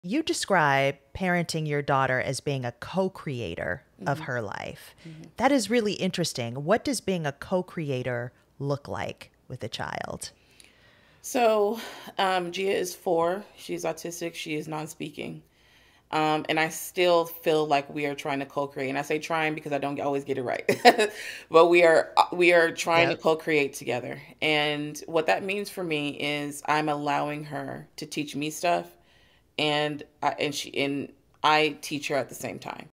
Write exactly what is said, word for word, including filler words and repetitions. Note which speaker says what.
Speaker 1: You describe parenting your daughter as being a co-creator of
Speaker 2: Hmm.
Speaker 1: her life.
Speaker 2: Hmm.
Speaker 1: That is really interesting. What does being a co-creator look like with a child?
Speaker 2: So, um, Gia is four. She's autistic. She is non-speaking. Um, and I still feel like we are trying to co-create. And I say trying because I don't always get it right. But we are we are trying to
Speaker 1: Yep.
Speaker 2: co-create together. And what that means for me is I'm allowing her to teach me stuff, and I, and she and I teach her at the same time.